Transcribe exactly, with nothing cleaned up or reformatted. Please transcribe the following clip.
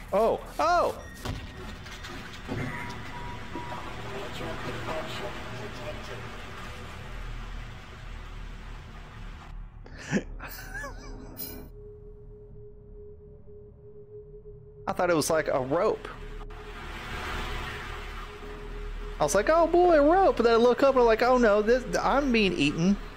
Oh, oh! I thought it was like a rope. I was like, oh boy, a rope. And then I look up and I'm like, oh no, this I'm being eaten.